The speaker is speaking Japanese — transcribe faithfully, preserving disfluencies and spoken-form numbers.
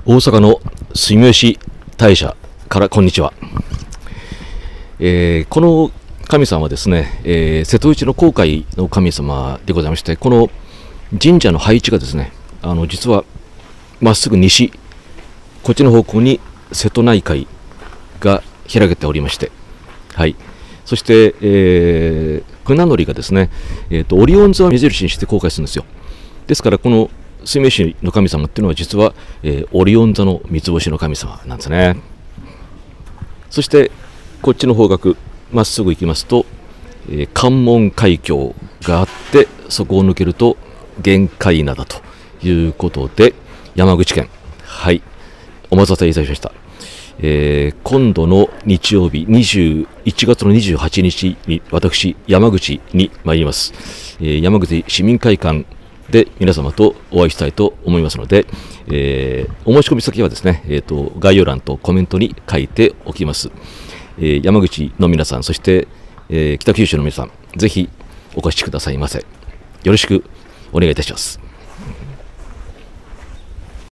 大阪の住吉大社からこんにちは。えー、この神様はですね、えー、瀬戸内の航海の神様でございまして、この神社の配置がですね、あの実はまっすぐ西、こっちの方向に瀬戸内海が開けておりまして、はい、そして、えー、船乗りがですね、えーと、オリオン座を目印にして航海するんですよ。ですからこの水明市の神様っていうのは実は、えー、オリオン座の三つ星の神様なんですね。そしてこっちの方角まっすぐ行きますと、えー、関門海峡があって、そこを抜けると玄界灘ということで、山口県、はい、お待たせいたしました。えー、今度の日曜日にじゅういちがつのにじゅうはちにちに私山口に参ります。えー、山口市民会館で皆様とお会いしたいと思いますので、えー、お申し込み先はですね、えーと、概要欄とコメントに書いておきます。えー、山口の皆さん、そして、えー、北九州の皆さん、ぜひお越しくださいませ。よろしくお願いいたします。